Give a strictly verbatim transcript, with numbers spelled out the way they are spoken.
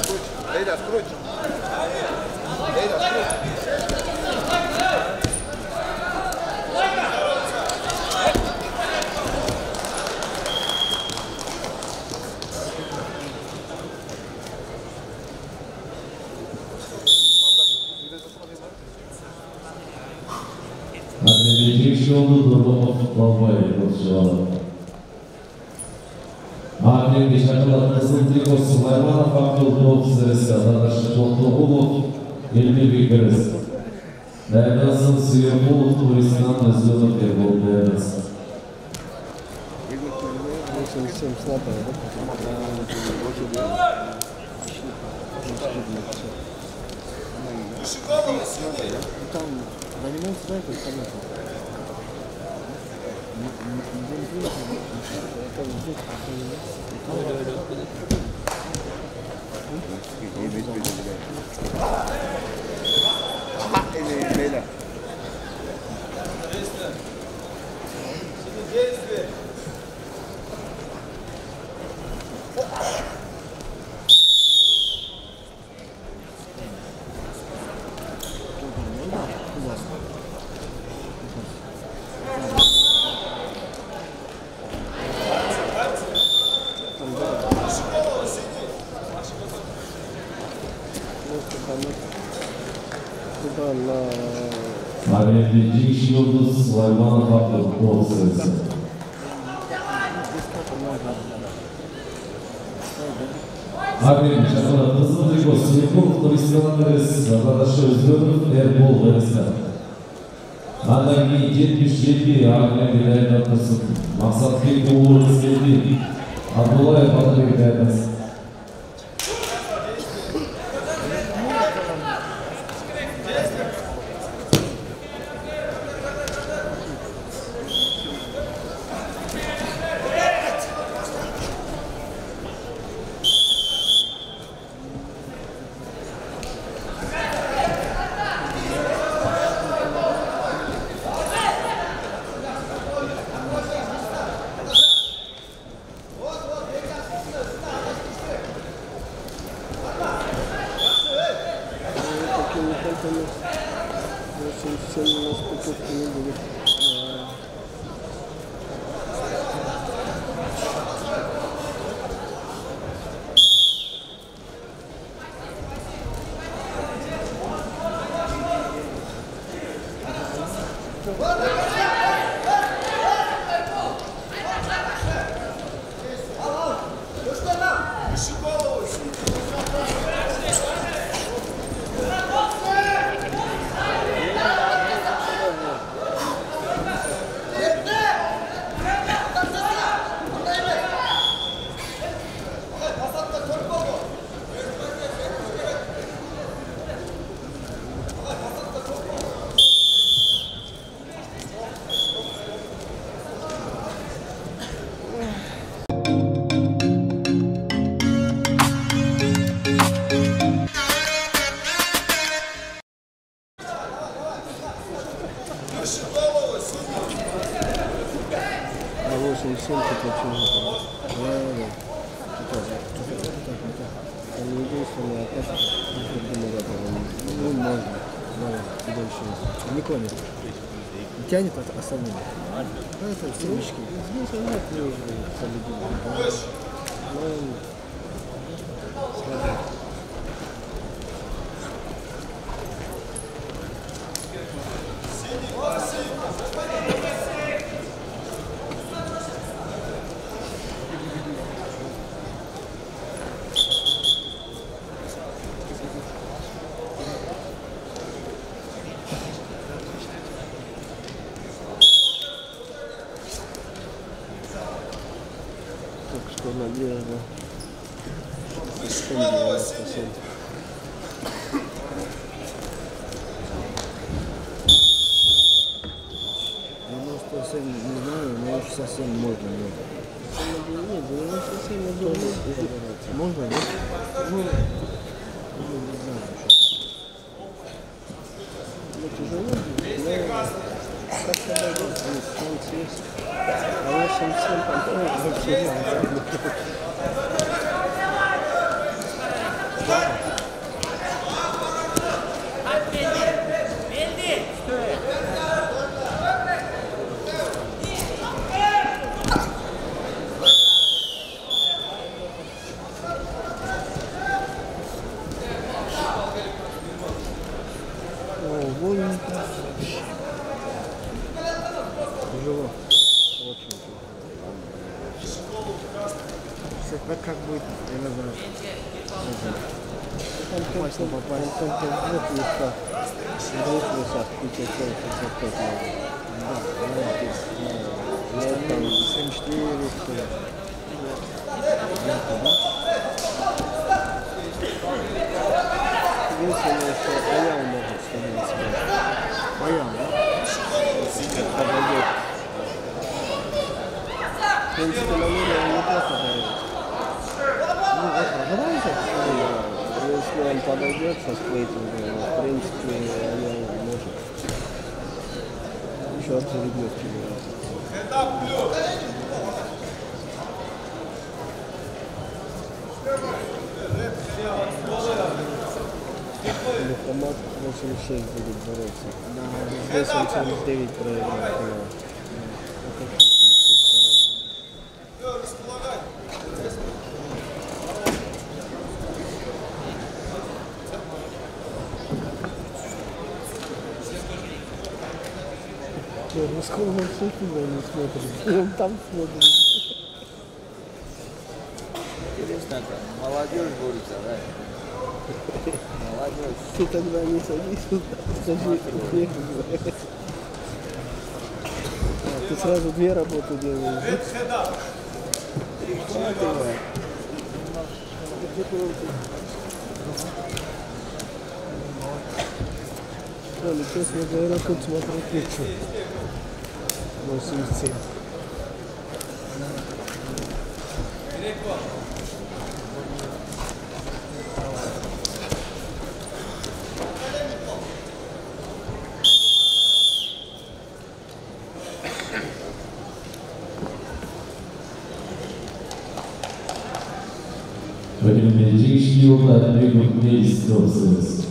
Эй, да, скручь. Эй, да, скручь. Akademik yolu Durmamov Balbay Koçuvalı. Akademik şakalar kızıldık o Süleymanov Abdüldoğuk Zeresi Adadaşı Toplu Umut Elmi Bikiriz. Değerlensin suyu Umut Turistan Özgürlük Erbol Değerlensin. Занимается, да, это понятно. Akademik yolu Süleymanov Abdüldoğuk Zeresi. Akademik şakalar kızıldık o suyu Turistan Zeresi Adadaşı Özgürlük Erbol Değerlensin. Adagi yetmiş yedi Akademik Değerlensin. Maksat bir uğurlu sevdi. Abdullah Fatih Değerlensin. Тянет от остального. Ну, это семечки. Здесь она тоже солидная. Что наверное, девяносто семь не знаю, но уж совсем можно. Нет, девяносто семь я думаю, можно, да? Ну, не знаю. Ну, тяжело, но как-то дойдет, шанс есть. А восемь семь там тоже вообще не знаю. Тяжело. Очень тяжело. Это как будет, я не знаю. Там точно попасть. Там только двух местах. Двух местах. пятьдесят пять пятьдесят пять надо. Да, я там семьдесят четыре, что ли. Единственное, что Аял может снять себя. Аял, да? Подойдет. В принципе, на мире он неплохо подойдет. Ну, ожидайте, если он подойдет со сплейтингом, в принципе, Аял может. Еще раз заребет тебе. Лихомат восемьдесят шесть будет бороться. Да, восемь семьдесят девять проиграл. Ну сколько он все туда не смотрит? Он там смотрит. Интересно, молодежь борется, да? Молодежь. Ты тогда не садись, скажи, ты сразу две работы делаешь. Прихватывай. Оля, честно говоря, тут смотреть нечего. восемьдесят семь. Пойдем медицинский уклад, двигают медицинского сервиса.